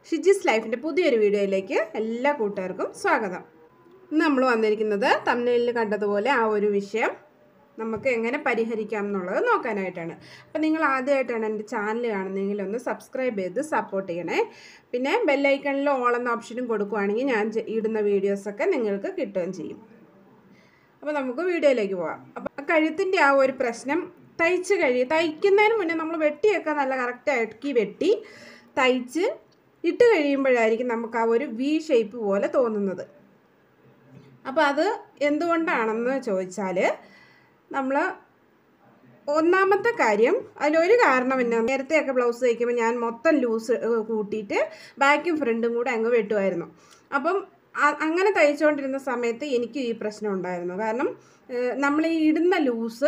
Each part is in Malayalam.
ഷിജി's ലൈഫിന്റെ പുതിയൊരു വീഡിയോയിലേക്ക് എല്ലാ കൂട്ടുകാർക്കും സ്വാഗതം. ഇന്ന് നമ്മൾ വന്നിരിക്കുന്നത് തംബ്നെയിലിൽ കണ്ടതുപോലെ ആ ഒരു വിഷയം നമുക്ക് എങ്ങനെ പരിഹരിക്കാം എന്നുള്ളത് നോക്കാനായിട്ടാണ്. അപ്പോൾ നിങ്ങൾ ആദ്യമായിട്ടാണ് എൻ്റെ ചാനൽ കാണുന്നതെങ്കിൽ ഒന്ന് സബ്സ്ക്രൈബ് ചെയ്ത് സപ്പോർട്ട് ചെയ്യണേ. പിന്നെ ബെൽ ഐക്കണിൽ ഓൾ എന്ന ഓപ്ഷനും കൊടുക്കുകയാണെങ്കിൽ ഞാൻ ഇടുന്ന വീഡിയോസൊക്കെ നിങ്ങൾക്ക് കിട്ടുകയും ചെയ്യും. അപ്പോൾ നമുക്ക് വീഡിയോയിലേക്ക് പോകാം. അപ്പോൾ കഴുത്തിൻ്റെ ആ ഒരു പ്രശ്നം തയ്ക്കുന്നതിന് മുന്നേ നമ്മൾ വെട്ടിയൊക്കെ നല്ല കറക്റ്റായിട്ട് വെട്ടി തയ്ച്ച് ഇട്ട് കഴിയുമ്പോഴായിരിക്കും നമുക്ക് ആ ഒരു വി ഷേപ്പ് പോലെ തോന്നുന്നത്. അപ്പോൾ അത് എന്തുകൊണ്ടാണെന്ന് ചോദിച്ചാൽ നമ്മൾ ഒന്നാമത്തെ കാര്യം അതിലൊരു കാരണം എന്നാ, നേരത്തെയൊക്കെ ബ്ലൗസ് തയ്ക്കുമ്പോൾ ഞാൻ മൊത്തം ലൂസ് കൂട്ടിയിട്ട് ബാക്കും ഫ്രണ്ടും കൂടെ അങ്ങ് വെട്ടുമായിരുന്നു. അപ്പം അങ്ങനെ തയ്ച്ചുകൊണ്ടിരുന്ന സമയത്ത് എനിക്ക് ഈ പ്രശ്നം ഉണ്ടായിരുന്നു. കാരണം നമ്മൾ ഈ ഇടുന്ന ലൂസ്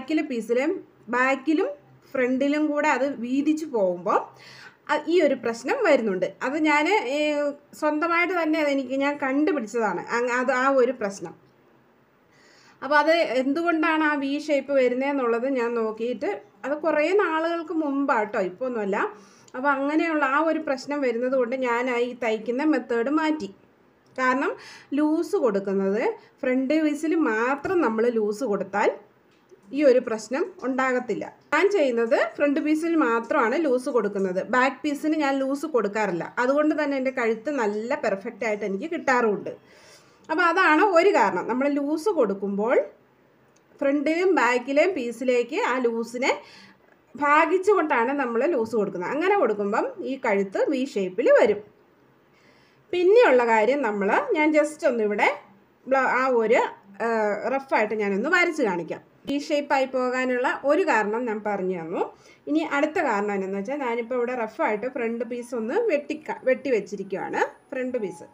ബാക്കിലും ഫ്രണ്ടിലും കൂടെ അത് വീതിച്ച് പോകുമ്പോൾ ഈ ഒരു പ്രശ്നം വരുന്നുണ്ട്. അത് ഞാൻ സ്വന്തമായിട്ട് തന്നെ ഞാൻ കണ്ടുപിടിച്ചതാണ് അത് ആ ഒരു പ്രശ്നം. അപ്പോൾ അത് എന്തുകൊണ്ടാണ് ആ വി ഷേപ്പ് വരുന്നതെന്നുള്ളത് ഞാൻ നോക്കിയിട്ട് അത് കുറേ നാളുകൾക്ക് മുമ്പാട്ടോ, ഇപ്പോൾ ഒന്നുമല്ല. അപ്പോൾ അങ്ങനെയുള്ള ആ ഒരു പ്രശ്നം വരുന്നത് കൊണ്ട് ഞാൻ ഈ തയ്ക്കുന്ന മെത്തേഡ് മാറ്റി. കാരണം ലൂസ് കൊടുക്കുന്നത് ഫ്രണ്ട് പീസിൽ മാത്രം നമ്മൾ ലൂസ് കൊടുത്താൽ ഈ ഒരു പ്രശ്നം ഉണ്ടാകത്തില്ല. ഞാൻ ചെയ്യുന്നത് ഫ്രണ്ട് പീസിൽ മാത്രമാണ് ലൂസ് കൊടുക്കുന്നത്, ബാക്ക് പീസിന് ഞാൻ ലൂസ് കൊടുക്കാറില്ല. അതുകൊണ്ട് തന്നെ എൻ്റെ കഴുത്ത് നല്ല പെർഫെക്റ്റ് ആയിട്ട് എനിക്ക് കിട്ടാറുമുണ്ട്. അപ്പോൾ അതാണ് ഒരു കാരണം. നമ്മൾ ലൂസ് കൊടുക്കുമ്പോൾ ഫ്രണ്ടിലും ബാക്കിലെയും പീസിലേക്ക് ആ ലൂസിനെ ഭാഗിച്ചുകൊണ്ടാണ് നമ്മൾ ലൂസ് കൊടുക്കുന്നത്. അങ്ങനെ കൊടുക്കുമ്പം ഈ കഴുത്ത് വി ഷേപ്പിൽ വരും. പിന്നെയുള്ള കാര്യം ഞാൻ ജസ്റ്റ് ഒന്നിവിടെ ആ ഒരു റഫായിട്ട് ഞാനൊന്ന് വരച്ച് കാണിക്കാം. ഈ ഷേപ്പായി പോകാനുള്ള ഒരു കാരണം ഞാൻ പറഞ്ഞു തന്നു. ഇനി അടുത്ത കാരണം എന്താണെന്ന് വെച്ചാൽ ഞാനിപ്പോൾ ഇവിടെ റഫായിട്ട് ഫ്രണ്ട് പീസ് ഒന്ന് വെട്ടി വെച്ചിരിക്കുകയാണ്. ഫ്രണ്ട് പീസ്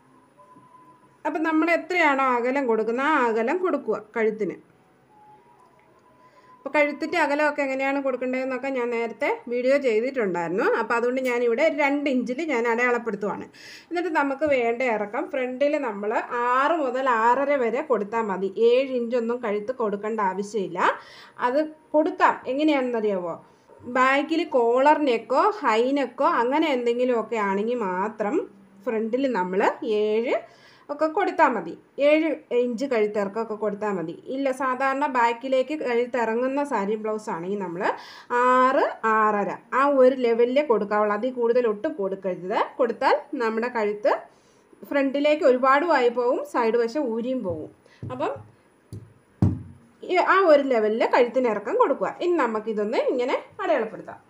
അപ്പം നമ്മൾ എത്രയാണോ അകലം കൊടുക്കുന്നത് ആ അകലം കൊടുക്കുക കഴുത്തിന്. അപ്പോൾ കഴുത്തിൻ്റെ അകലമൊക്കെ എങ്ങനെയാണ് കൊടുക്കേണ്ടതെന്നൊക്കെ ഞാൻ നേരത്തെ വീഡിയോ ചെയ്തിട്ടുണ്ടായിരുന്നു. അപ്പോൾ അതുകൊണ്ട് ഞാനിവിടെ 2 ഇഞ്ചിൽ ഞാൻ അടയാളപ്പെടുത്തുവാണ്. എന്നിട്ട് നമുക്ക് വേണ്ട ഇറക്കം ഫ്രണ്ടിൽ നമ്മൾ 6 മുതൽ 6.5 വരെ കൊടുത്താൽ മതി. 7 ഇഞ്ചൊന്നും കഴുത്ത് കൊടുക്കേണ്ട ആവശ്യമില്ല. അത് കൊടുക്കാം എങ്ങനെയാണെന്നറിയാമോ? ബാക്കിൽ കോളർ നെക്കോ ഹൈ നെക്കോ അങ്ങനെ എന്തെങ്കിലുമൊക്കെ ആണെങ്കിൽ മാത്രം ഫ്രണ്ടിൽ നമ്മൾ 7 ഒക്കെ കൊടുത്താൽ മതി. 7 ഇഞ്ച് കഴുത്തിറക്കമൊക്കെ കൊടുത്താൽ മതി. ഇല്ല, സാധാരണ ബാക്കിലേക്ക് കഴുത്തിറങ്ങുന്ന സാരി ബ്ലൗസ് ആണെങ്കിൽ നമ്മൾ 6, 6.5 ആ ഒരു ലെവലിലേ കൊടുക്കാവുള്ളൂ. അതിൽ കൂടുതൽ ഒട്ടും കൊടുക്കരുത്. കൊടുത്താൽ നമ്മുടെ കഴുത്ത് ഫ്രണ്ടിലേക്ക് ഒരുപാട് ആയി പോകും, സൈഡ് വശം ഊരിയും പോകും. അപ്പം ആ ഒരു ലെവലിൽ കഴുത്തിനിറക്കം കൊടുക്കുക. ഇനി നമുക്കിതൊന്ന് ഇങ്ങനെ അടയാളപ്പെടുത്താം.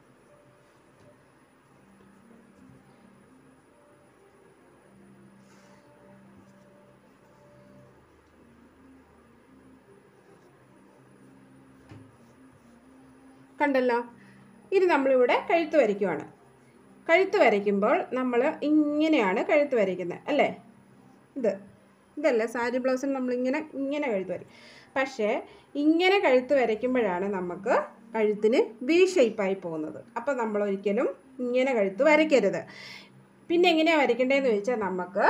കണ്ടല്ലോ. ഇനി നമ്മളിവിടെ കഴുത്ത് വരയ്ക്കുവാണ്. കഴുത്ത് വരയ്ക്കുമ്പോൾ നമ്മൾ ഇങ്ങനെയാണ് കഴുത്ത് വരയ്ക്കുന്നത് അല്ലേ? ഇതല്ലേ സാരി ബ്ലൗസിന് നമ്മളിങ്ങനെ കഴുത്ത് വരയ്ക്കും. പക്ഷേ ഇങ്ങനെ കഴുത്ത് വരയ്ക്കുമ്പോഴാണ് നമുക്ക് കഴുത്തിന് വി ഷേപ്പായി പോകുന്നത്. അപ്പോൾ നമ്മൾ ഒരിക്കലും ഇങ്ങനെ കഴുത്ത് വരയ്ക്കരുത്. പിന്നെ എങ്ങനെയാണ് വരയ്ക്കേണ്ടതെന്ന് ചോദിച്ചാൽ നമുക്ക്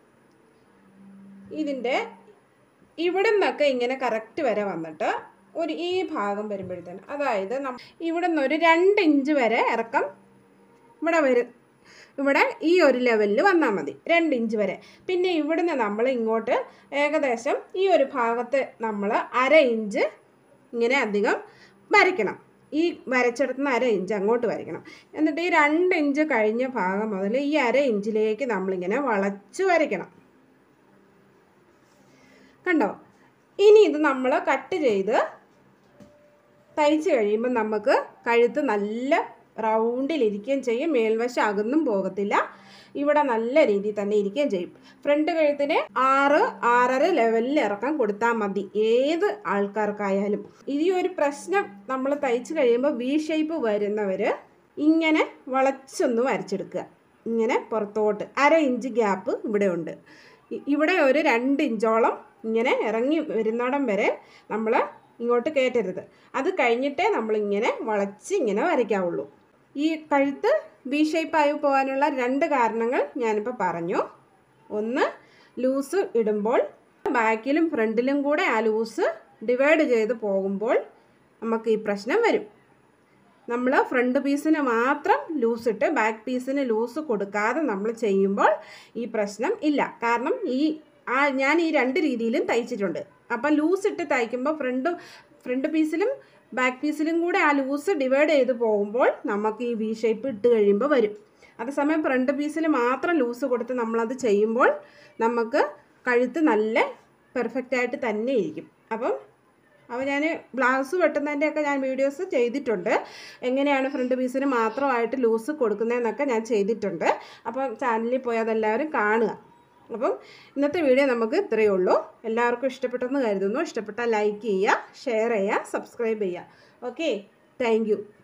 ഇതിൻ്റെ ഇവിടെ നിന്നൊക്കെ ഇങ്ങനെ കറക്റ്റ് വരെ വന്നിട്ട് ഈ ഭാഗം വരുമ്പോഴത്തേന്, അതായത് ഇവിടെ നിന്ന് ഒരു 2 ഇഞ്ച് വരെ ഇറക്കം ഇവിടെ ഈ ഒരു ലെവലിൽ വന്നാൽ മതി. 2 ഇഞ്ച് വരെ. പിന്നെ ഇവിടുന്ന് നമ്മൾ ഇങ്ങോട്ട് ഏകദേശം ഈ ഒരു ഭാഗത്ത് നമ്മൾ 1/2 ഇഞ്ച് ഇങ്ങനെ അധികം വരയ്ക്കണം. ഈ വരച്ചെടുത്തുന്ന 1/2 ഇഞ്ച് അങ്ങോട്ട് വരയ്ക്കണം. എന്നിട്ട് ഈ 2 ഇഞ്ച് കഴിഞ്ഞ ഭാഗം മുതൽ ഈ 1/2 ഇഞ്ചിലേക്ക് നമ്മളിങ്ങനെ വളച്ച് വരയ്ക്കണം. കണ്ടോ? ഇനി ഇത് നമ്മൾ കട്ട് ചെയ്ത് തയ്ച്ച് കഴിയുമ്പോൾ നമുക്ക് കഴുത്ത് നല്ല റൗണ്ടിലിരിക്കുകയും ചെയ്യും. മേൽവശം അകന്നും പോകത്തില്ല. ഇവിടെ നല്ല രീതിയിൽ തന്നെ ഇരിക്കുകയും ചെയ്യും. ഫ്രണ്ട് കഴുത്തിന് 6, 6.5 ലെവലിൽ ഇറക്കം കൊടുത്താൽ മതി ഏത് ആൾക്കാർക്കായാലും. ഈ ഒരു പ്രശ്നം നമ്മൾ തയ്ച്ച് കഴിയുമ്പോൾ വി ഷേപ്പ് വരുന്നവർ ഇങ്ങനെ വളച്ചൊന്ന് വരച്ചെടുക്കുക. ഇങ്ങനെ പുറത്തോട്ട് 1/2 ഇഞ്ച് ഗ്യാപ്പ് ഇവിടെ ഉണ്ട്. ഇവിടെ ഒരു 2 ഇഞ്ചോളം ഇങ്ങനെ ഇറങ്ങി വരുന്നിടം വരെ നമ്മൾ ഇങ്ങോട്ട് കയറ്റരുത്. അത് കഴിഞ്ഞിട്ടേ നമ്മളിങ്ങനെ വളച്ച് ഇങ്ങനെ വരയ്ക്കാവുള്ളൂ. ഈ കഴുത്ത് വി ഷേപ്പായി പോകാനുള്ള 2 കാരണങ്ങൾ ഞാനിപ്പോൾ പറഞ്ഞു. ഒന്ന്, ലൂസ് ഇടുമ്പോൾ ബാക്കിലും ഫ്രണ്ടിലും കൂടെ ആ ലൂസ് ഡിവൈഡ് ചെയ്ത് പോകുമ്പോൾ നമുക്ക് ഈ പ്രശ്നം വരും. നമ്മൾ ഫ്രണ്ട് പീസിന് മാത്രം ലൂസ് ഇട്ട് ബാക്ക് പീസിന് ലൂസ് കൊടുക്കാതെ നമ്മൾ ചെയ്യുമ്പോൾ ഈ പ്രശ്നം ഇല്ല. കാരണം ഞാൻ ഈ 2 രീതിയിലും തയ്ച്ചിട്ടുണ്ട്. അപ്പം ലൂസ് ഇട്ട് തയ്ക്കുമ്പോൾ ഫ്രണ്ട് പീസിലും ബാക്ക് പീസിലും കൂടെ ആ ലൂസ് ഡിവൈഡ് ചെയ്ത് പോകുമ്പോൾ നമുക്ക് ഈ വി ഷേപ്പ് ഇട്ട് കഴിയുമ്പോൾ വരും. അതേസമയം ഫ്രണ്ട് പീസിൽ മാത്രം ലൂസ് കൊടുത്ത് നമ്മളത് ചെയ്യുമ്പോൾ നമുക്ക് കഴുത്ത് നല്ല പെർഫെക്റ്റായിട്ട് തന്നെ ഇരിക്കും. അപ്പോൾ ഞാൻ ബ്ലൗസ് വെട്ടുന്നതിൻ്റെയൊക്കെ ഞാൻ വീഡിയോസ് ചെയ്തിട്ടുണ്ട്. എങ്ങനെയാണ് ഫ്രണ്ട് പീസിന് മാത്രമായിട്ട് ലൂസ് കൊടുക്കുന്നതെന്നൊക്കെ ഞാൻ ചെയ്തിട്ടുണ്ട്. അപ്പം ചാനലിൽ പോയി അതെല്ലാവരും കാണുക. അപ്പം ഇന്നത്തെ വീഡിയോ നമുക്ക് ഇത്രയേ ഉള്ളൂ. എല്ലാവർക്കും ഇഷ്ടപ്പെട്ടെന്ന് കരുതുന്നു. ഇഷ്ടപ്പെട്ടാൽ ലൈക്ക് ചെയ്യുക, ഷെയർ ചെയ്യുക, സബ്സ്ക്രൈബ് ചെയ്യുക. Okay, thank U.